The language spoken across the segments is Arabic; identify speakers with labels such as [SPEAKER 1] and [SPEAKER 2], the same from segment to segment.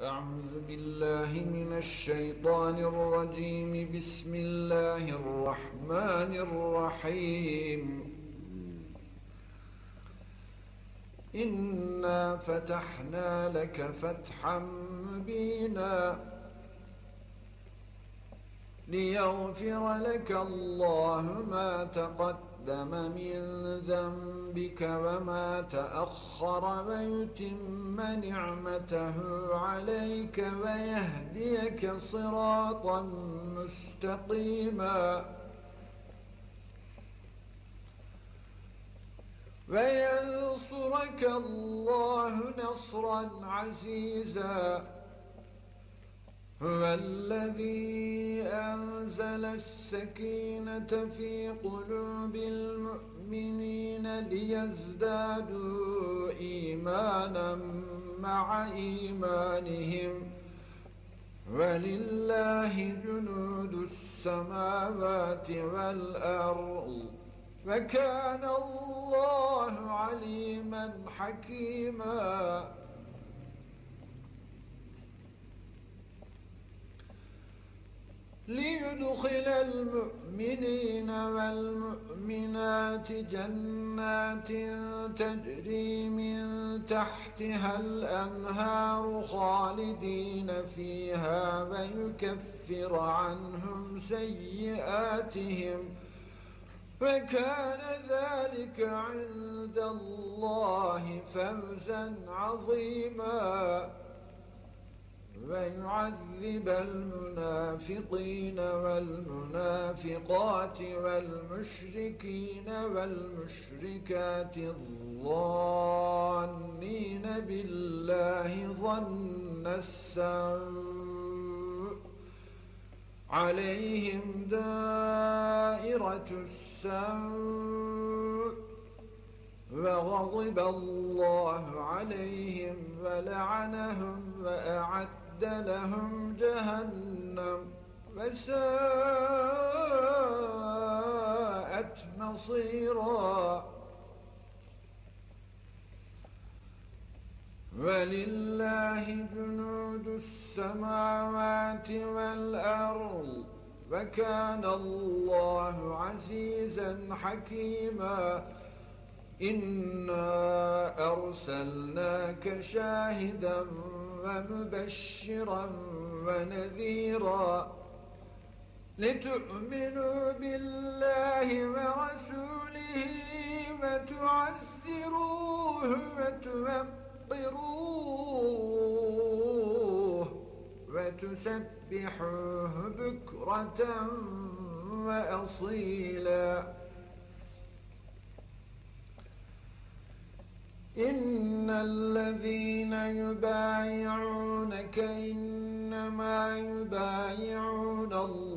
[SPEAKER 1] أعوذ بالله من الشيطان الرجيم. بسم الله الرحمن الرحيم. إنا فتحنا لك فتحا مبينا ليغفر لك الله ما تقدم من ذنبك وما تأخر ويتم نعمته عليك ويهديك صراطا مستقيما وينصرك الله نصرا عزيزا. هو الذي أنزل السكينة في قلوب المؤمنين ليزدادوا إيمانا مع إيمانهم ولله جنود السماوات والأرض وكان الله عليما حكيما. ليدخل المؤمنين والمؤمنات جنات تجري من تحتها الأنهار خالدين فيها ويكفر عنهم سيئاتهم وكان ذلك عند الله فوزا عظيما. ويعذب المنافقين والمنافقات والمشركين والمشركات الظانين بالله ظن السوء عليهم دائرة السوء وغضب الله عليهم ولعنهم وأعد لهم جهنم وساءت مصيرا. ولله جنود السماوات والأرض وكان الله عزيزا حكيما. إنا أرسلناك شاهدا ومبشرا ونذيرا لتؤمنوا بالله ورسوله وتعزروه وتوقروه وتسبحوه بكرة وأصيلا. إن الذين يبايعونك إنما يبايعون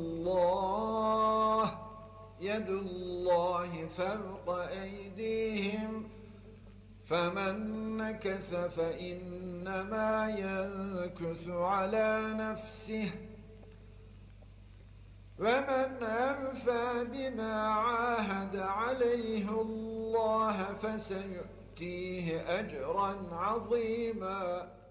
[SPEAKER 1] الله يد الله فوق أيديهم فمن نكث فإنما ينكث على نفسه ومن أوفى بما عاهد عليه الله فسيؤتيه أجرا عظيما.